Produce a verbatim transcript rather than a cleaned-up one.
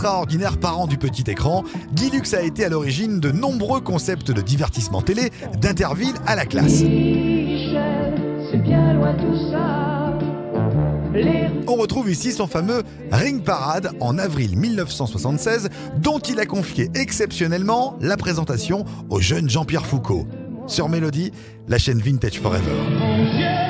extraordinaire parent du petit écran, Guy Lux a été à l'origine de nombreux concepts de divertissement télé, d'Interville à la classe. Michel, c'est bien loin tout ça. Les... On retrouve ici son fameux Ring Parade en avril mille neuf cent soixante-seize, dont il a confié exceptionnellement la présentation au jeune Jean-Pierre Foucault. Sur Mélodie, la chaîne Vintage Forever. Mon Dieu.